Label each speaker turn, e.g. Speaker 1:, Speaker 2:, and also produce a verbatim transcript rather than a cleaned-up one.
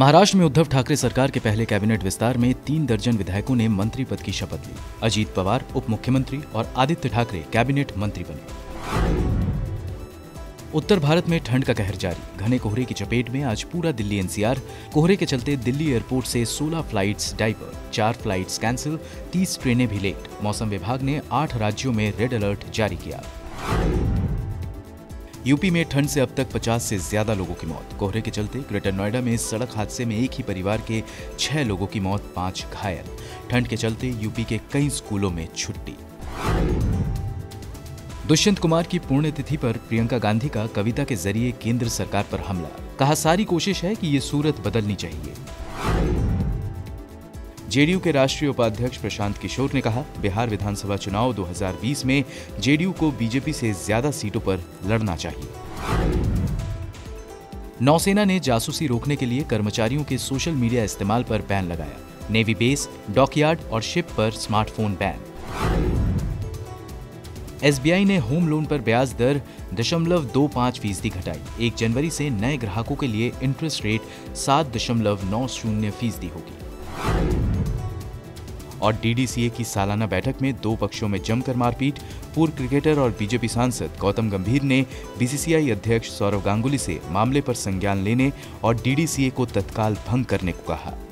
Speaker 1: महाराष्ट्र में उद्धव ठाकरे सरकार के पहले कैबिनेट विस्तार में तीन दर्जन विधायकों ने मंत्री पद की शपथ ली। अजीत पवार उप मुख्यमंत्री और आदित्य ठाकरे कैबिनेट मंत्री बने। उत्तर भारत में ठंड का कहर जारी। घने कोहरे की चपेट में आज पूरा दिल्ली एनसीआर। कोहरे के चलते दिल्ली एयरपोर्ट से सोलह फ्लाइट्स डाइवर्ट, चार फ्लाइट्स कैंसिल, तीस ट्रेनें भी लेट। मौसम विभाग ने आठ राज्यों में रेड अलर्ट जारी किया। यूपी में ठंड से अब तक पचास से ज्यादा लोगों की मौत। कोहरे के चलते ग्रेटर नोएडा में सड़क हादसे में एक ही परिवार के छह लोगों की मौत, पांच घायल। ठंड के चलते यूपी के कई स्कूलों में छुट्टी। दुष्यंत कुमार की पुण्यतिथि पर प्रियंका गांधी का कविता के जरिए केंद्र सरकार पर हमला। कहा, सारी कोशिश है कि ये सूरत बदलनी चाहिए। जेडीयू के राष्ट्रीय उपाध्यक्ष प्रशांत किशोर ने कहा, बिहार विधानसभा चुनाव दो हज़ार बीस में जेडीयू को बीजेपी से ज्यादा सीटों पर लड़ना चाहिए। नौसेना ने जासूसी रोकने के लिए कर्मचारियों के सोशल मीडिया इस्तेमाल पर बैन लगाया। नेवी बेस, डॉकयार्ड और शिप पर स्मार्टफोन बैन। एसबीआई ने होम लोन पर ब्याज दर दशमलव दो पाँच फीसदी घटाई। एक जनवरी से नए ग्राहकों के लिए इंटरेस्ट रेट सात दशमलव नौ शून्य फीसदी होगी। और डीडीसीए की सालाना बैठक में दो पक्षों में जमकर मारपीट। पूर्व क्रिकेटर और बीजेपी सांसद गौतम गंभीर ने बीसीसीआई अध्यक्ष सौरव गांगुली से मामले पर संज्ञान लेने और डीडीसीए को तत्काल भंग करने को कहा।